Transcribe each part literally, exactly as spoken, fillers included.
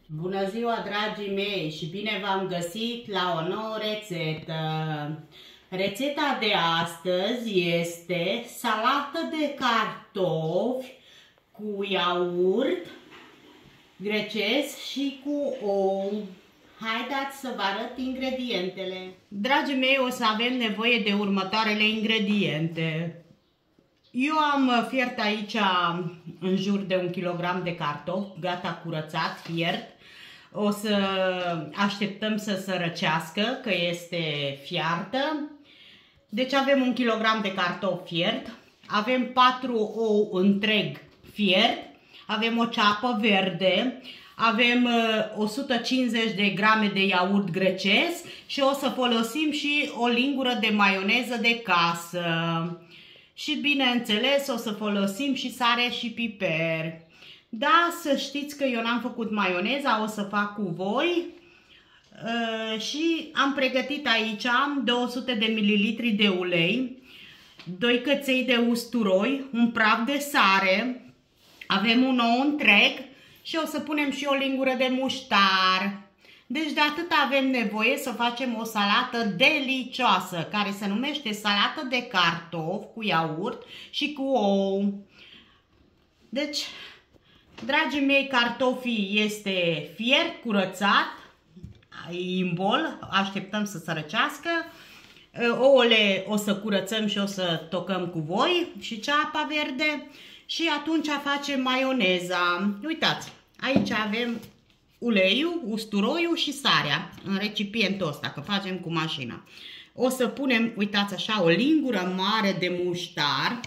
Bună ziua, dragii mei, și bine v-am găsit la o nouă rețetă. Rețeta de astăzi este salată de cartofi cu iaurt grecesc și cu ou. Haideți să vă arăt ingredientele. Dragii mei, o să avem nevoie de următoarele ingrediente. Eu am fiert aici în jur de un kilogram de cartofi, gata curățat, fiert. O să așteptăm să se răcească, că este fiartă. Deci avem un kilogram de cartofi fiert, avem patru ou întreg fiert, avem o ceapă verde, avem o sută cincizeci de grame de iaurt grecesc și o să folosim și o lingură de maioneză de casă. Și bineînțeles o să folosim și sare și piper. Da, să știți că eu n-am făcut maioneza, o să fac cu voi. Uh, și am pregătit aici două sute de mililitri de ulei, doi căței de usturoi, un praf de sare, avem un ou întreg și o să punem și o lingură de muștar. Deci de atât avem nevoie să facem o salată delicioasă, care se numește salată de cartofi cu iaurt și cu ou. Deci, dragii mei, cartofii este fiert, curățat, în bol, așteptăm să se răcească. Ouăle o să curățăm și o să tocăm cu voi și ceapa verde și atunci facem maioneza. Uitați, aici avem uleiul, usturoiul și sarea în recipientul ăsta, că facem cu mașina. O să punem, uitați așa, o lingură mare de muștar.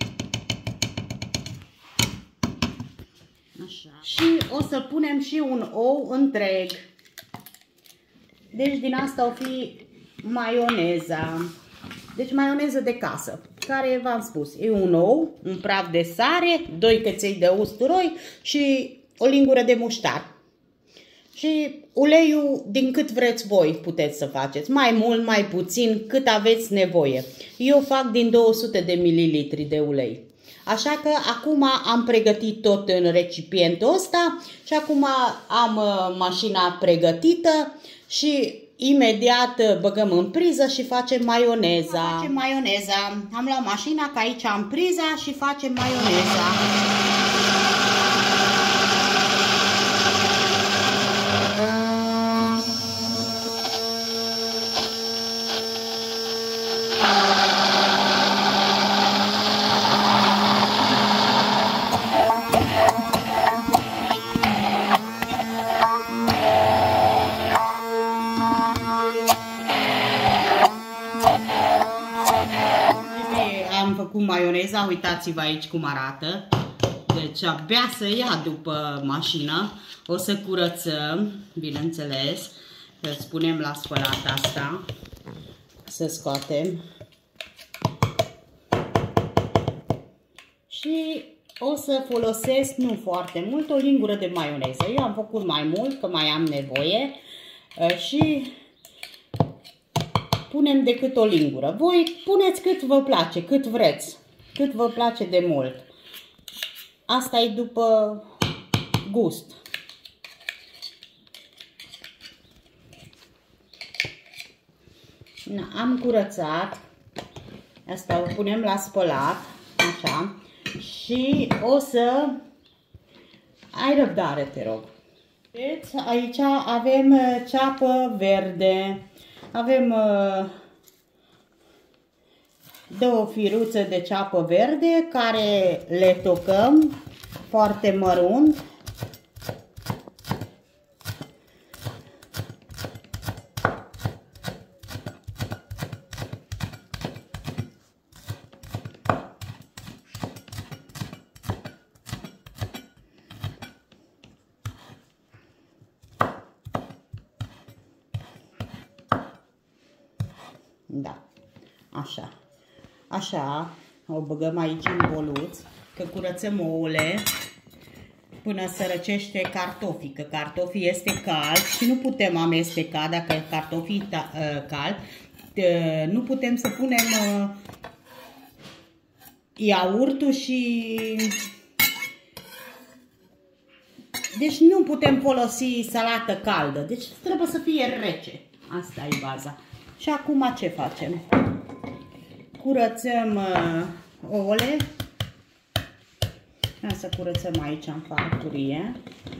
Așa. Și o să punem și un ou întreg. Deci din asta o fi maioneza. Deci maioneză de casă, care v-am spus, e un ou, un praf de sare, doi căței de usturoi și o lingură de muștar. Și uleiul din cât vreți voi puteți să faceți, mai mult, mai puțin, cât aveți nevoie. Eu fac din două sute de mililitri de ulei. Așa că acum am pregătit tot în recipientul ăsta și acum am mașina pregătită și imediat băgăm în priză și facem maioneza. Facem maioneza. Am luat mașina, că aici am priza și facem maioneza. Am făcut maioneza, uitați-vă aici cum arată. Deci abia să ia după mașină. O să curățăm, bineînțeles. Să spunem la spălat asta. Să scoatem. Și o să folosesc, nu foarte mult, o lingură de maioneză. Eu am făcut mai mult, că mai am nevoie. Și punem decât o lingură. Voi puneți cât vă place, cât vreți, cât vă place de mult. Asta e după gust. Na, am curățat. Asta o punem la spălat, așa. Și o să... Ai răbdare, te rog. Vedeți, aici avem ceapă verde. Avem uh, două firuțe de ceapă verde care le tocăm foarte mărunt. Da, așa. Așa, o băgăm aici în boluț, că curățăm ouăle până se răcește cartofii, că cartofii este cald și nu putem amesteca dacă cartofii cald. Nu putem să punem iaurtul și Deci nu putem folosi salată caldă, deci trebuie să fie rece. Asta e baza. Și acum ce facem? Curățăm uh, ouăle. Hai să curățăm aici în farfurie.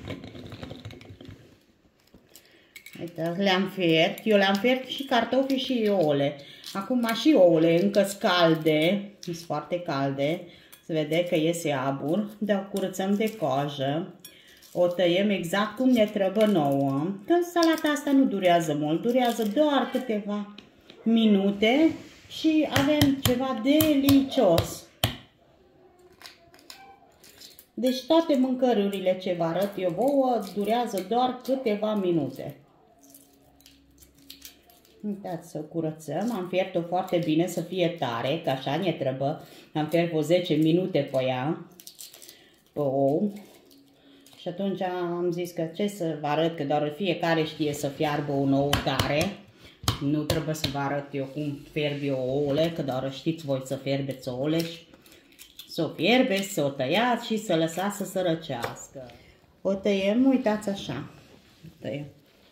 Uite, le-am fiert. Eu le-am fiert și cartofii și ouăle. Acum și ouăle încă sunt calde, sunt foarte calde. Se vede că iese abur, dar o curățăm de coajă. O tăiem exact cum ne trebuie nouă. Că salata asta nu durează mult, durează doar câteva minute și avem ceva delicios. Deci toate mâncărurile ce vă arăt eu vouă durează doar câteva minute. Uitați să o curățăm, am fiert-o foarte bine să fie tare, că așa ne trebuie. Am fiert o zece minute pe ea, pe ou. Și atunci am zis că ce să vă arăt, că doar fiecare știe să fiarbă un ou tare. Nu trebuie să vă arăt eu cum fierb eu ouăle, că doar știți voi să fierbeți ouăle și să o fierbeți, să o tăiați și să lăsați să se răcească. O tăiem, uitați așa. Tăiem.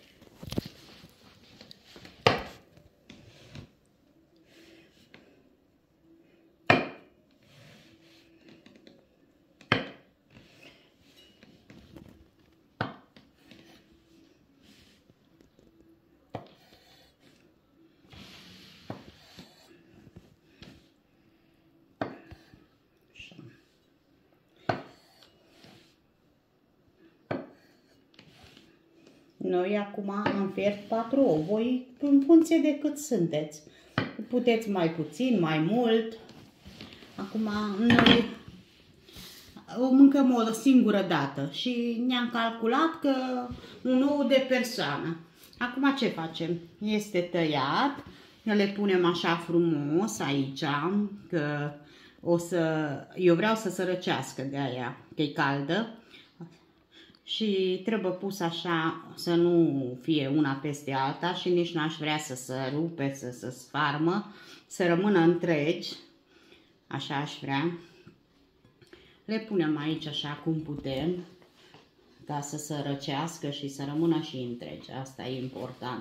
Noi acum am fiert patru ouă, voi în funcție de cât sunteți. Puteți mai puțin, mai mult. Acum noi o mâncăm o singură dată și ne-am calculat că un ou de persoană. Acum ce facem? Este tăiat, le punem așa frumos aici, că o să, eu vreau să se răcească de aia, că e caldă. Și trebuie pus așa, să nu fie una peste alta și nici n-aș vrea să se rupe, să se sfarmă, să rămână întregi, așa aș vrea. Le punem aici așa cum putem, ca să se răcească și să rămână și întregi, asta e important.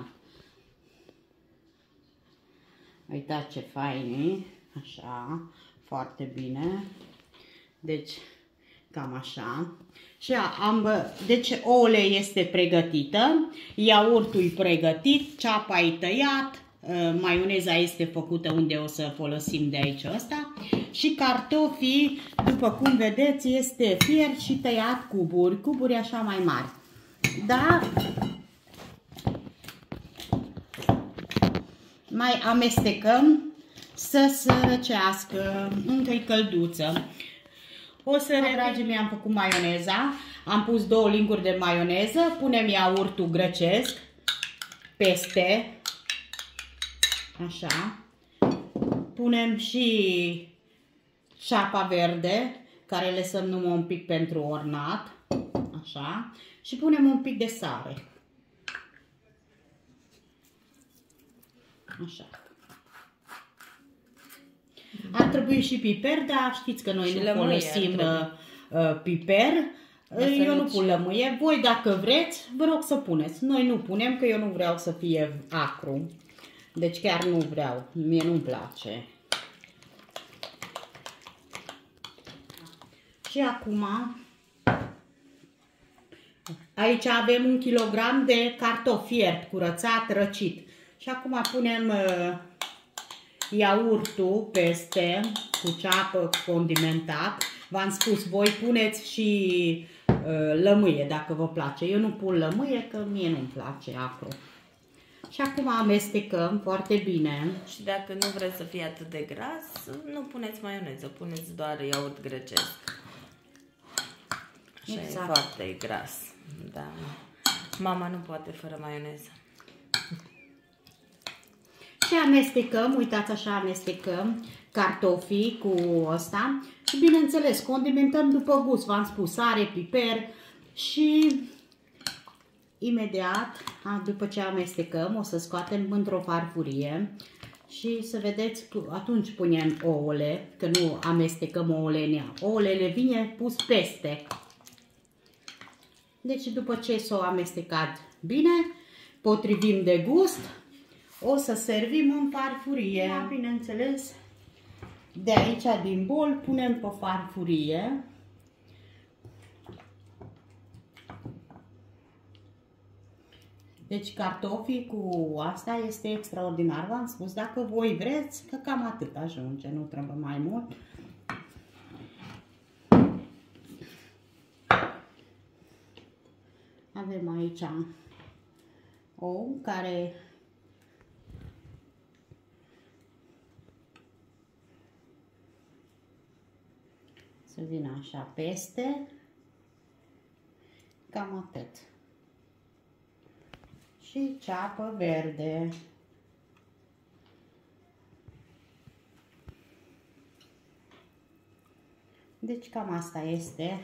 Uitați ce fain e, așa, foarte bine, deci cam așa. Și am, deci ouăle este pregătită, iaurtul e pregătit, ceapa e tăiat, maioneza este făcută unde o să folosim de aici ăsta și cartofii, după cum vedeți, este fiert și tăiat cuburi, cuburi așa mai mari. Da? Mai amestecăm să se răcească, încă-i călduță. O să, dragii mei, am făcut maioneza, am pus două linguri de maioneză, punem iaurtul grecesc peste, așa, punem și ceapa verde, care lăsăm numai un pic pentru ornat, așa, și punem un pic de sare, așa. Ar trebui și piper, dar știți că noi și nu lămâie, folosim uh, piper. Asta eu nu pun lămâie. Voi, dacă vreți, vă rog să puneți. Noi nu punem, că eu nu vreau să fie acru. Deci chiar nu vreau. Mie nu-mi place. Și acum, aici avem un kilogram de cartofi fiert, curățat, răcit. Și acum punem uh, iaurtul peste, cu ceapă, condimentat. V-am spus, voi puneți și uh, lămâie dacă vă place. Eu nu pun lămâie, că mie nu-mi place acru. Și acum amestecăm foarte bine. Și dacă nu vreți să fie atât de gras, nu puneți maioneză, puneți doar iaurt grecesc. Așa exact. E foarte gras. Da. Mama nu poate fără maioneză. Și amestecăm, uitați așa, amestecăm cartofii cu ăsta și bineînțeles condimentăm după gust, v-am spus, sare, piper și imediat, după ce amestecăm, o să scoatem într-o farfurie și să vedeți, atunci punem ouăle, că nu amestecăm ouăle în ea. Ouăle le vine pus peste. Deci după ce s-o amestecat bine, potrivim de gust, o să servim în farfurie. Da, bineînțeles, de aici din bol punem pe farfurie. Deci cartofii cu asta este extraordinar, v-am spus, dacă voi vreți, că cam atât ajunge, nu trebuie mai mult. Avem aici ou care să vină așa peste, cam atât. Și ceapă verde. Deci cam asta este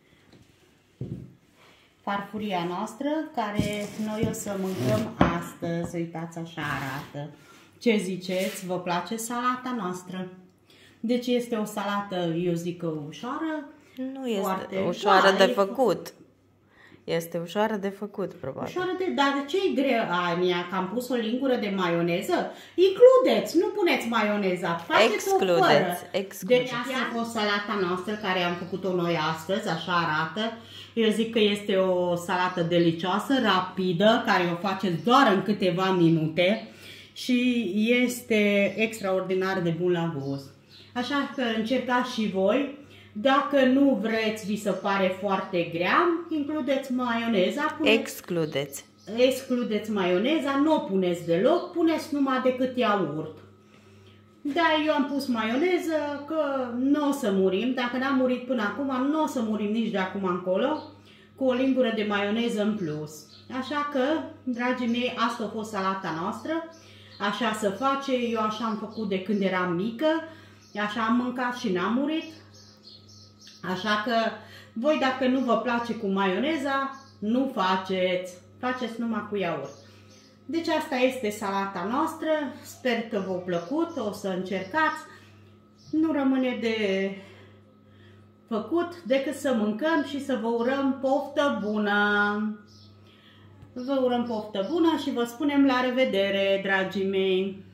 farfuria noastră, care noi o să mâncăm astăzi. Uitați, așa arată. Ce ziceți? Vă place salata noastră? Deci este o salată, eu zic că ușoară. Nu este ușoară de făcut. Este ușoară de făcut, probabil. Ușoară de, dar de ce e greu, Ania, că am pus o lingură de maioneză? Includeți, nu puneți maioneza, faceți-o excludeți, fără. excludeți. Deci asta a fost salata noastră care am făcut-o noi astăzi, așa arată. Eu zic că este o salată delicioasă, rapidă, care o faceți doar în câteva minute și este extraordinar de bun la gust. Așa că încercați și voi. Dacă nu vreți, vi se pare foarte grea, includeți maioneza. Puneți, excludeți. Excludeți maioneza, nu o puneți deloc, puneți numai decât iaurt. Dar eu am pus maioneză că nu o să murim, dacă n-am murit până acum, nu o să murim nici de acum încolo, cu o lingură de maioneză în plus. Așa că, dragii mei, asta a fost salata noastră, așa se face, eu așa am făcut de când eram mică, așa am mâncat și n-am murit. Așa că voi, dacă nu vă place cu maioneza, nu faceți, faceți numai cu iaurt. Deci asta este salata noastră, sper că v-a plăcut, o să încercați. Nu rămâne de făcut decât să mâncăm și să vă urăm poftă bună. Vă urăm poftă bună și vă spunem la revedere, dragii mei!